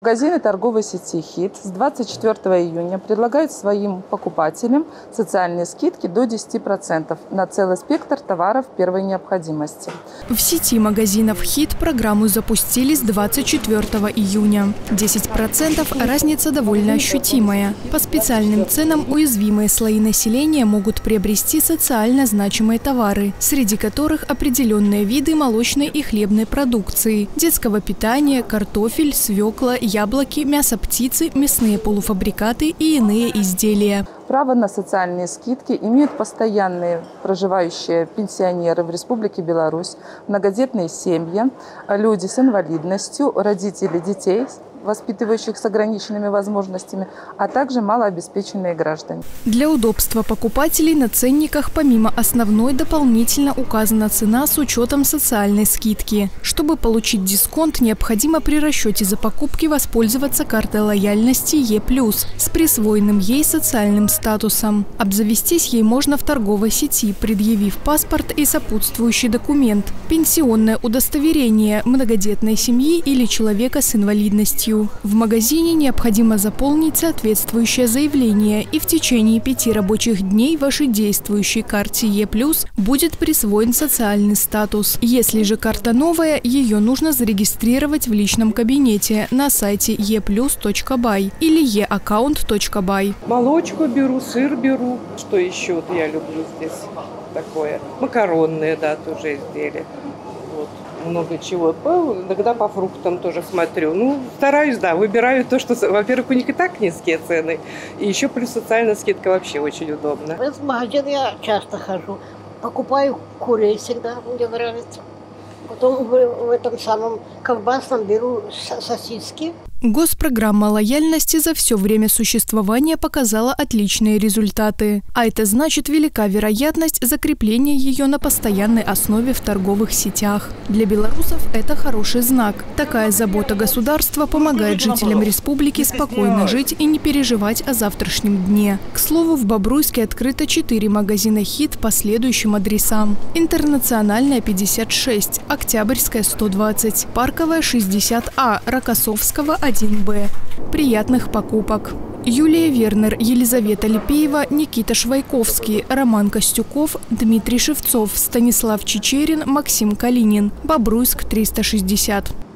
Магазины торговой сети «Хит» с 24 июня предлагают своим покупателям социальные скидки до 10% на целый спектр товаров первой необходимости. В сети магазинов «Хит» программу запустили с 24 июня. 10% разница довольно ощутимая. По специальным ценам уязвимые слои населения могут приобрести социально значимые товары, среди которых определенные виды молочной и хлебной продукции, детского питания, картофель, свекла, яблоки, мясо птицы, мясные полуфабрикаты и иные изделия. Право на социальные скидки имеют постоянные проживающие пенсионеры в Республике Беларусь, многодетные семьи, люди с инвалидностью, родители детей, воспитывающих с ограниченными возможностями, а также малообеспеченные граждане. Для удобства покупателей на ценниках помимо основной дополнительно указана цена с учетом социальной скидки. Чтобы получить дисконт, необходимо при расчете за покупки воспользоваться картой лояльности Е+, с присвоенным ей социальным статусом. Обзавестись ей можно в торговой сети, предъявив паспорт и сопутствующий документ, пенсионное удостоверение многодетной семьи или человека с инвалидностью. В магазине необходимо заполнить соответствующее заявление, и в течение 5 рабочих дней вашей действующей карте Е+, будет присвоен социальный статус. Если же карта новая, ее нужно зарегистрировать в личном кабинете на сайте eplus.by или eaccount.by. Молочку беру, сыр беру. Что еще вот я люблю здесь такое? Макаронные, да, тоже изделия. Вот. Много чего. Иногда по фруктам тоже смотрю. Ну, стараюсь, да, выбираю то, что, во-первых, у них и так низкие цены. И еще плюс социальная скидка вообще очень удобно. В магазин я часто хожу. Покупаю курей всегда, мне нравится. Потом в этом самом колбасном беру сосиски. Госпрограмма лояльности за все время существования показала отличные результаты. А это значит велика вероятность закрепления ее на постоянной основе в торговых сетях. Для белорусов это хороший знак. Такая забота государства помогает жителям республики спокойно жить и не переживать о завтрашнем дне. К слову, в Бобруйске открыто 4 магазина «Хит» по следующим адресам. Интернациональная 56, Октябрьская 120, Парковая 60А, Рокоссовского 1Б. Приятных покупок! Юлия Вернер, Елизавета Липеева, Никита Швайковский, Роман Костюков, Дмитрий Шевцов, Станислав Чичерин, Максим Калинин. Бобруйск 360.